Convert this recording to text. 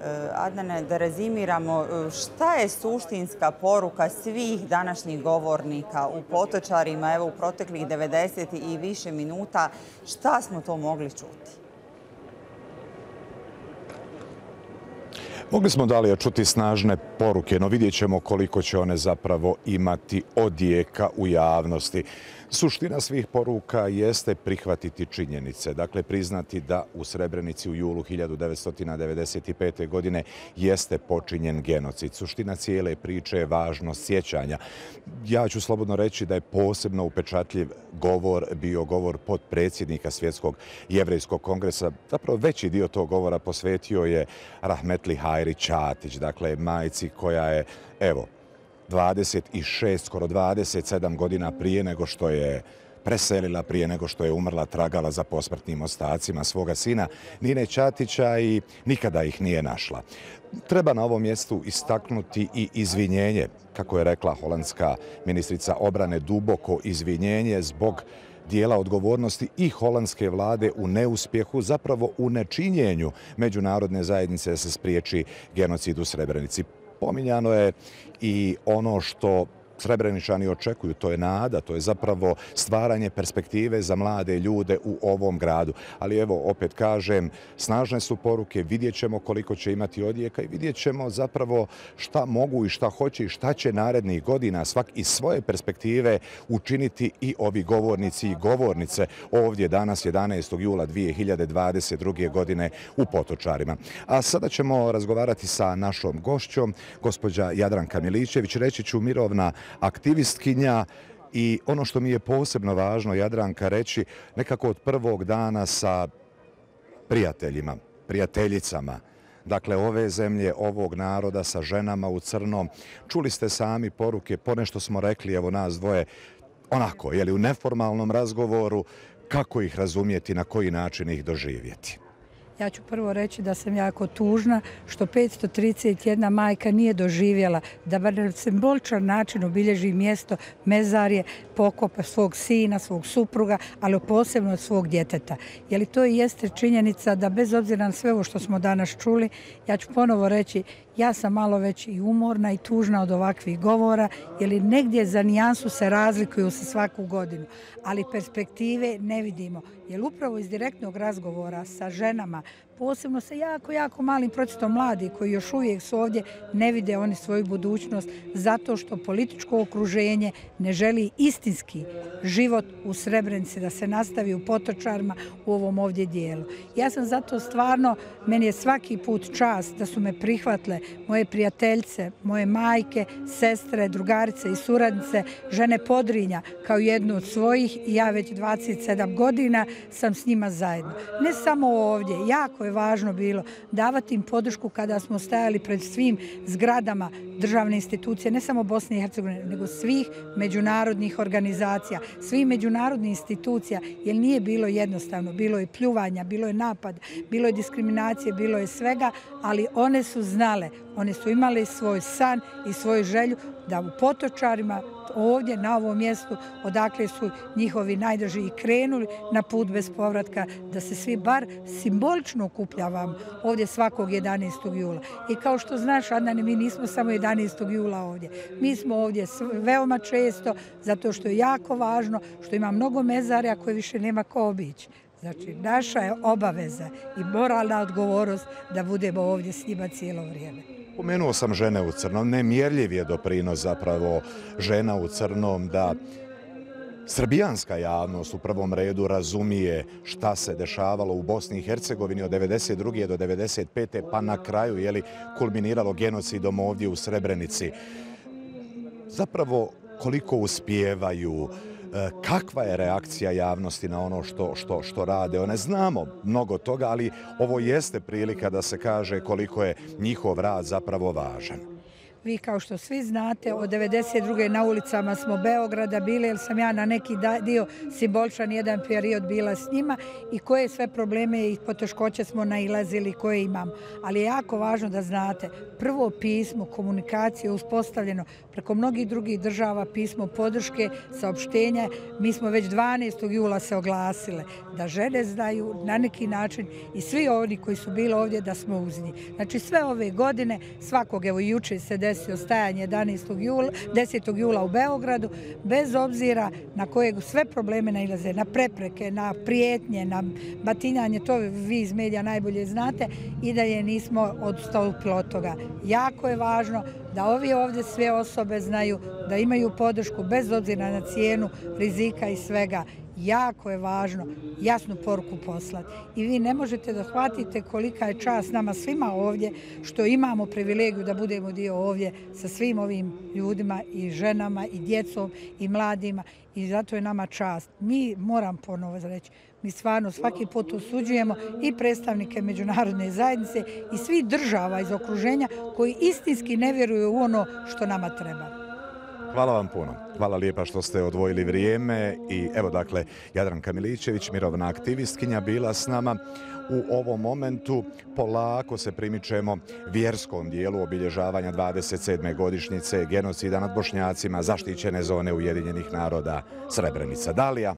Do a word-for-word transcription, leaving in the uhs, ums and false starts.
Adnane, da rezimiramo, šta je suštinska poruka svih današnjih govornika u Potočarima, evo u proteklih devedeset i više minuta, šta smo to mogli čuti? Mogli smo dalje čuti snažne poruke, no vidjet ćemo koliko će one zapravo imati odjeka u javnosti. Suština svih poruka jeste prihvatiti činjenice, dakle priznati da u Srebrenici u julu hiljadu devetsto devedeset pete. godine jeste počinjen genocid. Suština cijele priče je važnost sjećanja. Ja ću slobodno reći da je posebno upečatljiv govor bio govor potpredsjednika Svjetskog jevrejskog kongresa. Zapravo veći dio tog govora posvetio je Rahmetli Hajri Ćatić, dakle majci koja je, evo, dvadeset šest, skoro dvadeset sedam godina prije nego što je preselila, prije nego što je umrla, tragala za posmrtnim ostacima svoga sina Nine Ćatića i nikada ih nije našla. Treba na ovom mjestu istaknuti i izvinjenje, kako je rekla holandska ministrica obrane, duboko izvinjenje zbog dijela odgovornosti i holandske vlade u neuspjehu, zapravo u nečinjenju međunarodne zajednice da se spriječi genocid u Srebrenici. Pominjano je i ono što Srebreničani očekuju, to je nada, to je zapravo stvaranje perspektive za mlade ljude u ovom gradu. Ali evo, opet kažem, snažne su poruke, vidjet ćemo koliko će imati odjeka i vidjet ćemo zapravo šta mogu i šta hoće i šta će narednih godina svak iz svoje perspektive učiniti i ovi govornici i govornice ovdje danas jedanaestog jula dvije hiljade dvadeset druge. godine u Potočarima. A sada ćemo razgovarati sa našom gošćom, gospođa Jadranka Miličević, reći ću mirovna aktivistkinja, i ono što mi je posebno važno, Jadranka, reći, nekako od prvog dana sa prijateljima, prijateljicama, dakle ove zemlje, ovog naroda, sa ženama u crnom. Čuli ste sami poruke, ponešto smo rekli, evo nas dvoje, onako, je li u neformalnom razgovoru, kako ih razumjeti, na koji način ih doživjeti. Ja ću prvo reći da sam jako tužna što petsto trideset jedna majka nije doživjela da bar na simboličan način obilježi mjesto mezarje pokopa svog sina, svog supruga, ali posebno svog djeteta. Je li to i jeste činjenica da bez obzira na sve ovo što smo danas čuli, ja ću ponovo reći, ja sam malo već i umorna i tužna od ovakvih govora, jer negdje za nijansu se razlikuju sa svaku godinu, ali perspektive ne vidimo. Jer upravo iz direktnog razgovora sa ženama, posebno sa jako, jako malim procentom mladih koji još uvijek su ovdje, ne vide oni svoju budućnost zato što političko okruženje ne želi istinski život u Srebrenici da se nastavi u Potočarima u ovom ovdje dijelu. Ja sam zato stvarno, meni je svaki put čast da su me prihvatile moje prijateljice, moje majke, sestre, drugarice i suradnice, žene Podrinja kao jednu od svojih, i ja već dvadeset sedam godina sam s njima zajedno. Ne samo ovdje, jako je važno bilo davati im podršku kada smo stajali pred svim zgradama državne institucije, ne samo Bosne i Hercegovine, nego svih međunarodnih organizacija, svih međunarodnih institucija, jer nije bilo jednostavno. Bilo je pljuvanja, bilo je napad, bilo je diskriminacije, bilo je svega, ali one su znale, one su imale svoj san i svoju želju da u Potočarima, ovdje na ovom mjestu odakle su njihovi najdraži i krenuli na put bez povratka, da se svi bar simbolično okupljavamo ovdje svakog jedanaestog jula. I kao što znaš, Adnane, mi nismo samo jedanaestog jula ovdje. Mi smo ovdje veoma često, zato što je jako važno, što ima mnogo mezarja koje više nema ko obići. Znači, naša je obaveza i moralna odgovornost da budemo ovdje s njima cijelo vrijeme. Pomenuo sam žene u crnom, nemjerljiv je doprinos zapravo žena u crnom da srbijanska javnost u prvom redu razumije šta se dešavalo u Bosni i Hercegovini od devedeset druge do devedeset pete pa na kraju je li kulminiralo genocidom ovdje u Srebrenici. Zapravo koliko uspijevaju, kakva je reakcija javnosti na ono što, što, što rade. One znamo mnogo toga, ali ovo jeste prilika da se kaže koliko je njihov rad zapravo važan. Vi kao što svi znate, od devedeset druge na ulicama smo Beograda bili, jer sam ja na neki dio simboličan jedan period bila s njima i koje sve probleme i poteškoće smo nailazili koje imamo. Ali je jako važno da znate, prvo pismo komunikacije uspostavljeno preko mnogih drugih država, pismo podrške, saopštenja. Mi smo već dvanaestog jula se oglasile da žene znaju na neki način i svi oni koji su bili ovdje da smo uz njih. Znači sve ove godine, svakog, evo i juče se desio stajanje desetog jula u Beogradu, bez obzira na koje sve probleme nailaze, na prepreke, na prijetnje, na batinjanje, to vi iz medija najbolje znate, i da je nismo odstupili od toga. Jako je važno da ovi ovdje sve osobe znaju da imaju podršku bez obzira na cijenu, rizika i svega. Jako je važno jasnu poruku poslati. I vi ne možete da shvatite kolika je čast nama svima ovdje što imamo privilegiju da budemo dio ovdje sa svim ovim ljudima i ženama i djecom i mladima i zato je nama čast. Mi, moram ponovo reći, mi stvarno svaki put osuđujemo i predstavnike međunarodne zajednice i svih država iz okruženja koji istinski ne vjeruju u ono što nama treba. Hvala vam puno. Hvala lijepa što ste odvojili vrijeme i evo dakle Jadranka Miličević, mirovna aktivistkinja, bila s nama. U ovom momentu polako se primičemo vjerskom dijelu obilježavanja dvadeset sedme godišnjice genocida nad Bošnjacima, zaštićene zone Ujedinjenih naroda Srebrenica. Dalija.